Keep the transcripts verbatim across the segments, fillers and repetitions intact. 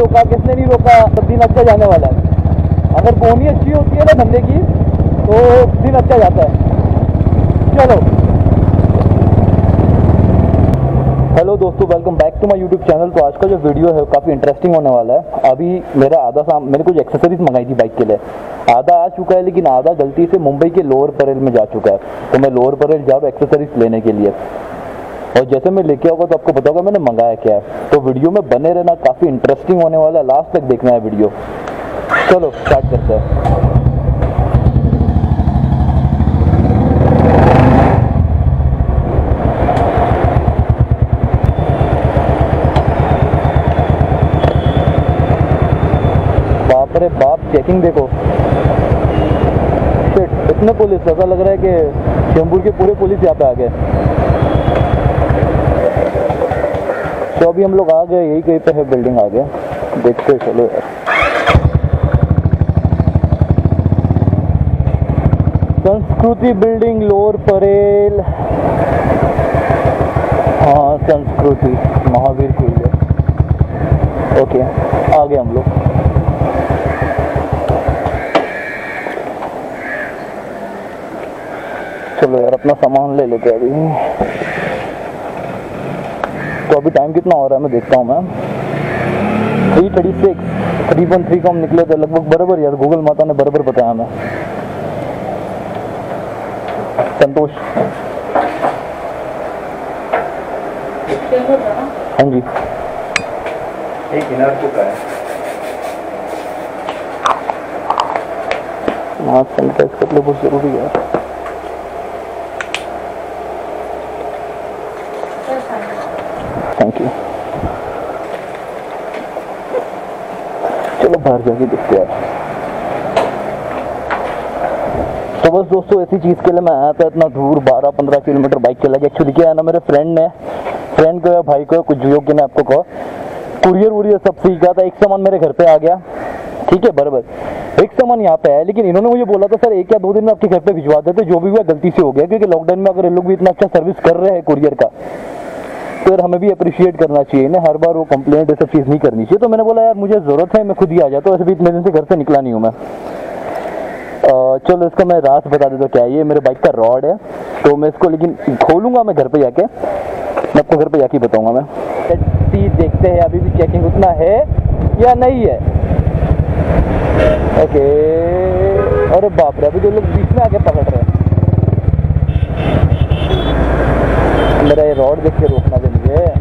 रोका, किसने नहीं रोका, सब दिन अच्छा जाने वाला है। अगर बोनी अच्छी होती है ना धंधे की तो दिन अच्छा जाता है। चलो, हेलो दोस्तों, welcome back to my YouTube channel. तो आज का जो वीडियो है काफ़ी इंटरेस्टिंग होने वाला है। अभी मेरा आधा साम मैंने कुछ एक्सेसरीज मंगाई थी बाइक के लिए, आधा आ चुका है लेकिन आधा गलती से मुंबई के लोअर परेल में जा चुका है। तो मैं लोअर परेल जा रहा हूँ एक्सेसरीज लेने के लिए, और जैसे मैं लेके आऊँगा तो आपको बताऊंगा मैंने मंगाया क्या है। तो वीडियो में बने रहना, काफ़ी इंटरेस्टिंग होने वाला है, लास्ट तक देखना है वीडियो। चलो स्टार्ट करते हैं। अरे बाप, चेकिंग देखो, शिट, इतने पुलिस, ऐसा लग रहा है कि चेंबूर के पूरे पुलिस यहाँ पे आ गए। तो अभी हम लोग आ गए, यही कहीं पे है बिल्डिंग, आ गए, देखते चलो यार। संस्कृति बिल्डिंग, लोअर परेल। हाँ, संस्कृति महावीर फील्ड है। ओके, आ गए हम लोग। चलो यार, अपना सामान ले लेते हैं अभी। तो अभी टाइम कितना हो रहा है मैं देखता हूँ। मैं three thirty six three one three को हम निकले थे लगभग, बराबर यार, गूगल माता ने बराबर बताया हमें। संतोष, हाँ जी, एक इनर चुका है। मास्क सैनिटाइज कर लो, बहुत जरूरी है। Thank you. चलो बाहर जाके देखते हैं। तो बस दोस्तों, ऐसी चीज़ के लिए मैं आया था इतना दूर, बारह पंद्रह किलोमीटर बाइक चला गया। एक्चुअली क्या है ना, मेरे फ्रेंड ने फ्रेंड को या भाई को, कुछ योग्य ने आपको कहा, कुरियर वुरियर सब सीखा था। एक सामान मेरे घर पे आ गया, ठीक है, बराबर, एक सामान यहाँ पे है, लेकिन इन्होंने मुझे बोला था सर एक या दो दिन में आपके घर पे भिजवा देते। जो भी हुआ गलती से हो गया, क्योंकि लॉकडाउन में अगर ये लोग भी इतना अच्छा सर्विस कर रहे हैं कुरियर का, तो यार हमें भी अप्रिशिएट करना चाहिए ना, हर बार वो कंप्लेंट ये सब चीज़ नहीं करनी चाहिए। तो मैंने बोला यार मुझे ज़रूरत है, मैं खुद ही आ जाता हूँ, ऐसे भी इतने दिन से घर से निकला नहीं हूँ मैं। आ, चलो इसका मैं राज बता देता हूँ क्या है। ये मेरे बाइक का रॉड है, तो मैं इसको लेकिन खोलूँगा मैं घर पे जाके, मैं आपको घर पे जाके बताऊँगा। मैं चीज़ देखते हैं अभी भी चेकिंग उतना है या नहीं है। ओके, अरे बाप रे, अभी तो लोग बीच में आके पकड़ रहे हैं। मेरा ये रॉड देख के रोकना भी नहीं है।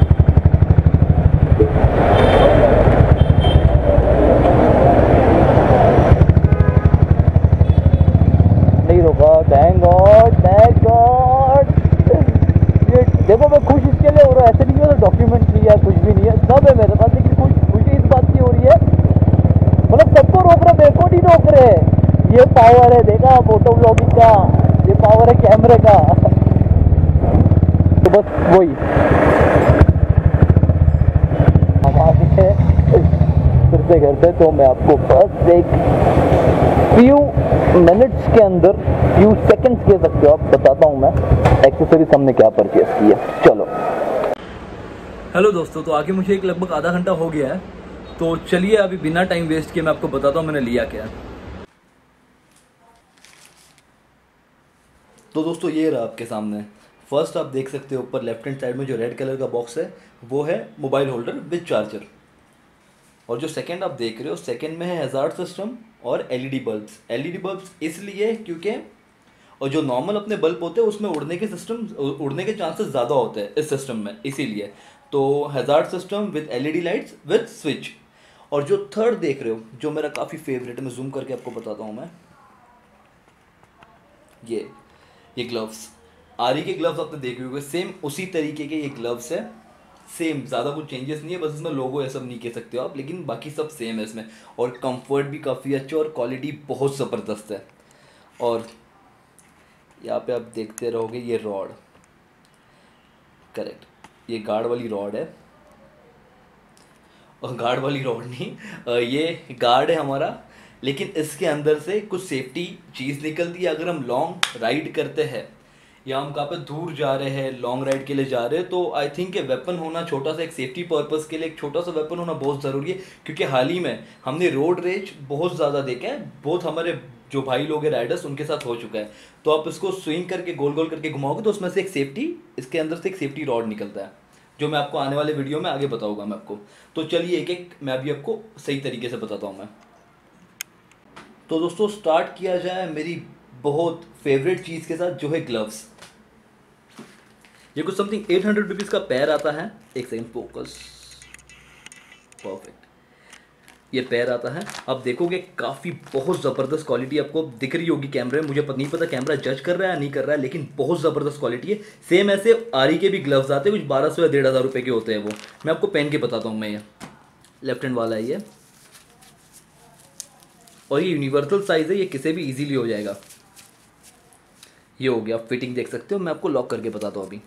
नहीं रोका, थैंक गॉड, थैंक गॉड। ये देखो, मैं खुश इसके लिए हो रहा है, ऐसे नहीं है डॉक्यूमेंट नहीं है, कुछ भी नहीं है, सब है मेरे पास, लेकिन खुश खुशी इस बात की हो रही है, मतलब सबको रोक रहे, मेरे को नहीं रोक रहे। ये पावर है, देखा फोटो ब्लॉगिंग का, ये पावर है कैमरे का। तो बस वही हम आ गए फिर से घर पे। तो मैं आपको बस एक फ्यू मिनट्स के अंदर, फ्यू सेकंड्स कह सकते हो आप, बताता हूँ मैं एक्सेसरीज हमने क्या परचेस की है। चलो, हेलो दोस्तों, तो आगे मुझे एक लगभग आधा घंटा हो गया है, तो चलिए अभी बिना टाइम वेस्ट किए मैं आपको बताता हूँ मैंने लिया क्या। तो दोस्तों ये रहा आपके सामने। फर्स्ट आप देख सकते हो ऊपर लेफ्ट हैंड साइड में जो रेड कलर का बॉक्स है वो है मोबाइल होल्डर विद चार्जर, और जो सेकंड आप देख रहे हो सेकंड में है हैजार्ड सिस्टम और एलईडी बल्ब्स। एलईडी बल्ब्स इसलिए क्योंकि और जो नॉर्मल अपने बल्ब होते हैं उसमें उड़ने के सिस्टम उड़ने के चांसेस ज़्यादा होते हैं इस सिस्टम में, इसीलिए तो hazard system with LED lights with switch. और जो थर्ड देख रहे हो जो मेरा काफ़ी फेवरेट है, मैं जूम करके आपको बताता हूँ मैं, ये ये ग्लव्स, आरी के ग्लव्स आपने देखे होंगे, सेम उसी तरीके के ये ग्लव्स है, सेम, ज़्यादा कुछ चेंजेस नहीं है, बस इसमें लोगो ये सब नहीं कह सकते हो आप, लेकिन बाकी सब सेम है इसमें। और कंफर्ट भी काफ़ी अच्छा और क्वालिटी बहुत ज़बरदस्त है। और यहाँ पे आप देखते रहोगे ये रॉड, करेक्ट, ये गार्ड वाली रॉड है, और गार्ड वाली रॉड नहीं, ये गार्ड है हमारा, लेकिन इसके अंदर से कुछ सेफ्टी चीज़ निकलती है अगर हम लॉन्ग राइड करते हैं या हम कहाँ पे दूर जा रहे हैं, लॉन्ग राइड के लिए जा रहे हैं, तो आई थिंक ये वेपन होना छोटा सा एक सेफ्टी पर्पस के लिए एक छोटा सा वेपन होना बहुत ज़रूरी है। क्योंकि हाल ही में हमने रोड रेज बहुत ज़्यादा देखा है, बहुत हमारे जो भाई लोग हैं राइडर्स उनके साथ हो चुका है। तो आप इसको स्विंग करके गोल गोल करके घुमाओगे तो उसमें से एक सेफ्टी, इसके अंदर से एक सेफ्टी रॉड निकलता है, जो मैं आपको आने वाले वीडियो में आगे बताऊँगा मैं आपको। तो चलिए एक एक मैं अभी आपको सही तरीके से बताता हूँ मैं। तो दोस्तों स्टार्ट किया जाए मेरी बहुत फेवरेट चीज़ के साथ, जो है ग्लव्स। ये कुछ समथिंग एट हंड्रेड रुपीज़ का पैर आता है। एक सेकंड, फोकस, परफेक्ट। ये पैर आता है, आप देखोगे काफ़ी बहुत ज़बरदस्त क्वालिटी आपको दिख रही होगी कैमरे में। मुझे पता नहीं पता कैमरा जज कर रहा है या नहीं कर रहा है, लेकिन बहुत ज़बरदस्त क्वालिटी है। सेम ऐसे आरी के भी ग्लव्स आते हैं, कुछ बारह सौ या डेढ़ हज़ार रुपये के होते हैं वो। मैं आपको पहन के बताता हूँ मैं। ये लेफ्ट हैंड वाला है ये, और ये यूनिवर्सल साइज़ है, ये किसी भी इजीली हो जाएगा। ये हो गया, आप फिटिंग देख सकते हो। मैं आपको लॉक करके बताता हूँ अभी।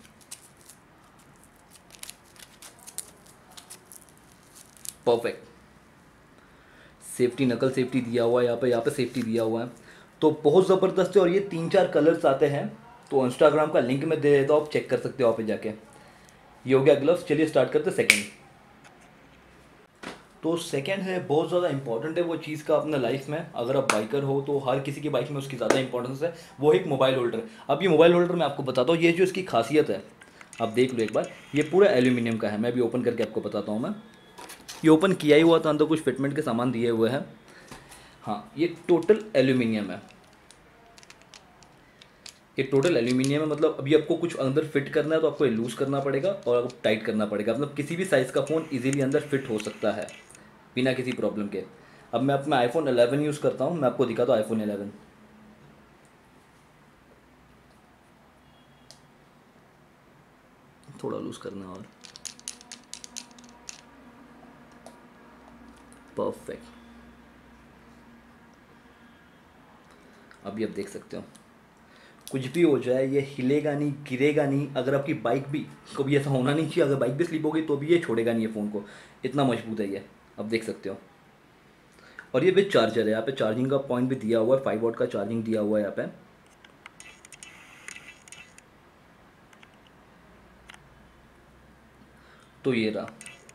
परफेक्ट, सेफ्टी, नकल सेफ्टी दिया हुआ है यहाँ पे, यहाँ पे सेफ्टी दिया हुआ है, तो बहुत ज़बरदस्त है। और ये तीन चार कलर्स आते हैं, तो इंस्टाग्राम का लिंक मैं दे देता हूँ, आप चेक कर सकते हो वहाँ पे जाके। ये हो गया ग्लव्स। चलिए स्टार्ट करते सेकेंड। तो सेकंड है बहुत ज़्यादा इंपॉर्टेंट है वो चीज़ का अपने लाइफ में। अगर आप बाइकर हो तो हर किसी की बाइक में उसकी ज़्यादा इंपॉर्टेंस है, वो एक मोबाइल होल्डर। अब ये मोबाइल होल्डर मैं आपको बताता हूँ, ये जो इसकी खासियत है आप देख लो एक बार। ये पूरा एल्यूमिनियम का है, मैं भी ओपन करके आपको बताता हूँ मैं। ये ओपन किया ही हुआ था, अंदर कुछ फिटमेंट के सामान दिए हुए हैं। हाँ, ये टोटल एल्यूमिनियम है, ये टोटल एल्यूमिनियम है। मतलब अभी आपको कुछ अंदर फिट करना है तो आपको ये लूज़ करना पड़ेगा और आपको टाइट करना पड़ेगा। मतलब किसी भी साइज़ का फ़ोन इजीली अंदर फिट हो सकता है बिना किसी प्रॉब्लम के। अब मैं अपना आईफोन इलेवन यूज़ करता हूँ, मैं आपको दिखाता हूँ आईफोन इलेवन। थोड़ा लूज़ करना और परफेक्ट। अभी आप देख सकते हो कुछ भी हो जाए ये हिलेगा नहीं, गिरेगा नहीं। अगर आपकी बाइक भी, कभी ऐसा होना नहीं चाहिए, अगर बाइक भी स्लिप हो गई तो भी ये छोड़ेगा नहीं है फ़ोन को, इतना मजबूत है ये, आप देख सकते हो। और ये विद चार्जर है, यहाँ पे चार्जिंग का पॉइंट भी दिया हुआ है, फाइव वॉट का चार्जिंग दिया हुआ है यहाँ पे। तो ये रहा,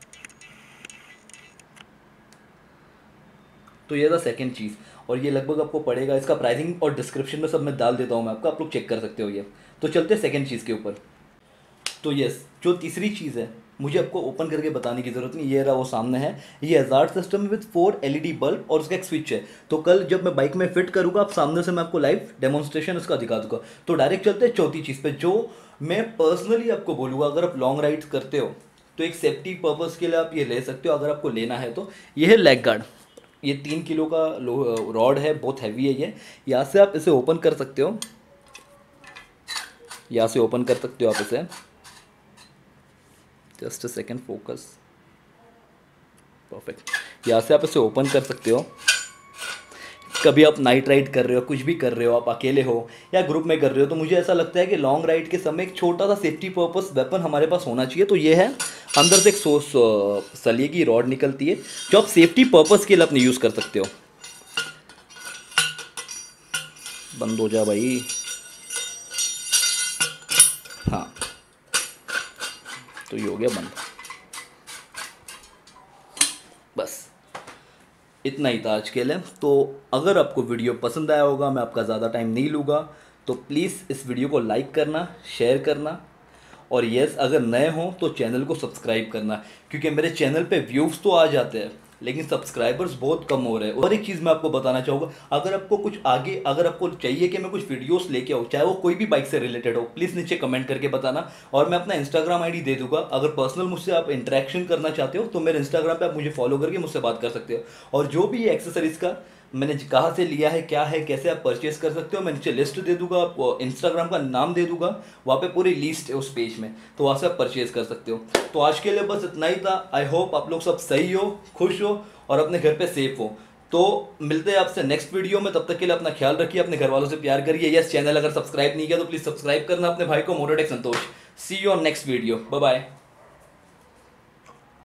तो ये था सेकंड चीज़। और ये लगभग आपको पड़ेगा, इसका प्राइसिंग और डिस्क्रिप्शन में सब मैं डाल देता हूँ मैं आपको, आप लोग चेक कर सकते हो ये। तो चलते हैं सेकंड चीज़ के ऊपर। तो यस, जो तीसरी चीज़ है मुझे आपको ओपन करके बताने की ज़रूरत नहीं, ये रहा वो सामने है। ये hazard system with four LED bulb और उसका एक स्विच है। तो कल जब मैं बाइक में फिट करूँगा, आप सामने से मैं आपको लाइव डेमोन्स्ट्रेशन उसका दिखा दूँगा। तो डायरेक्ट चलते हैं चौथी चीज़ पे, जो मैं पर्सनली आपको बोलूँगा। अगर आप लॉन्ग राइड्स करते हो तो एक सेफ्टी पर्पज़ के लिए आप ये ले सकते हो, अगर आपको लेना है तो। ये है लेग गार्ड, ये तीन किलो का रॉड है, बहुत हैवी है ये। यहाँ से आप इसे ओपन कर सकते हो, यहाँ से ओपन कर सकते हो आप इसे। Just a second, focus, perfect. यहाँ से आप इसे ओपन कर सकते हो। कभी आप नाइट राइड कर रहे हो, कुछ भी कर रहे हो, आप अकेले हो या ग्रुप में कर रहे हो, तो मुझे ऐसा लगता है कि लॉन्ग राइड के समय एक छोटा सा सेफ्टी पर्पस वेपन हमारे पास होना चाहिए। तो ये है, अंदर से एक सोर्स सलिए की रॉड निकलती है, जो आप सेफ्टी पर्पस के लिए अपने यूज़ कर सकते हो। बंद हो जा भाई, हाँ, तो ये हो गया बंद। बस इतना ही था आज के लिए। तो अगर आपको वीडियो पसंद आया होगा, मैं आपका ज़्यादा टाइम नहीं लूँगा, तो प्लीज़ इस वीडियो को लाइक करना, शेयर करना, और यस अगर नए हों तो चैनल को सब्सक्राइब करना। क्योंकि मेरे चैनल पे व्यूज़ तो आ जाते हैं लेकिन सब्सक्राइबर्स बहुत कम हो रहे हैं। और एक चीज़ मैं आपको बताना चाहूँगा, अगर आपको कुछ आगे, अगर आपको चाहिए कि मैं कुछ वीडियोस लेके आऊँ, चाहे वो कोई भी बाइक से रिलेटेड हो, प्लीज़ नीचे कमेंट करके बताना। और मैं अपना इंस्टाग्राम आईडी दे दूंगा, अगर पर्सनल मुझसे आप इंटरेक्शन करना चाहते हो तो मेरे इंस्टाग्राम पे आप मुझे फॉलो करके मुझसे बात कर सकते हो। और जो भी ये एक्सेसरीज़ का मैंने कहाँ से लिया है, क्या है, कैसे आप परचेस कर सकते हो, मैं नीचे लिस्ट दे दूंगा, आपको इंस्टाग्राम का नाम दे दूंगा, वहाँ पे पूरी लिस्ट है उस पेज में, तो वहाँ से आप परचेज कर सकते हो। तो आज के लिए बस इतना ही था। आई होप आप लोग सब सही हो, खुश हो और अपने घर पे सेफ हो। तो मिलते हैं आपसे नेक्स्ट वीडियो में, तब तक के लिए अपना ख्याल रखिए, अपने घर वालों से प्यार करिए। यस, चैनल अगर सब्सक्राइब नहीं किया तो प्लीज़ सब्सक्राइब करना अपने भाई को, Motortech Santosh. See you on next video, bye bye.